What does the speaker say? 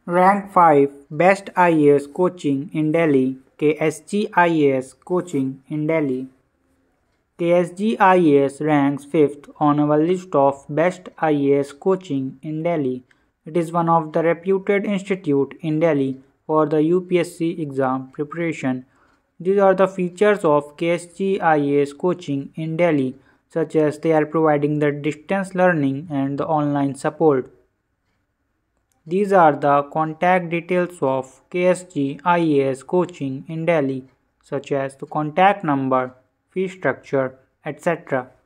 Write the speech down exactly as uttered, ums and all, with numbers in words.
Rank five Best I A S Coaching in Delhi. K S G I A S Coaching in Delhi. K S G I A S ranks fifth on our list of Best I A S Coaching in Delhi. It is one of the reputed institute in Delhi for the U P S C exam preparation. These are the features of K S G I A S Coaching in Delhi, such as they are providing the distance learning and the online support. These are the contact details of K S G I A S Coaching in Delhi, such as the contact number, fee structure, et cetera.